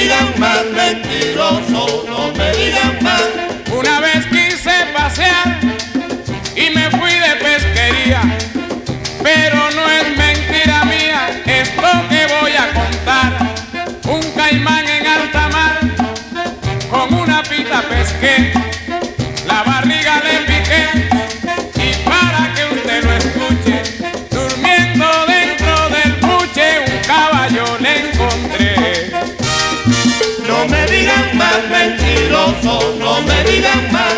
digan más mentiroso, no me digan más. Una vez quise pasear y me fui de pesquería, pero no es mentira mía esto que voy a contar. Un caimán en alta mar, con una pita pesqué, la barriga le piqué, y para que usted lo escuche, durmiendo dentro del buche un caballo le encontré. No me digan más mentiroso, no me digan más.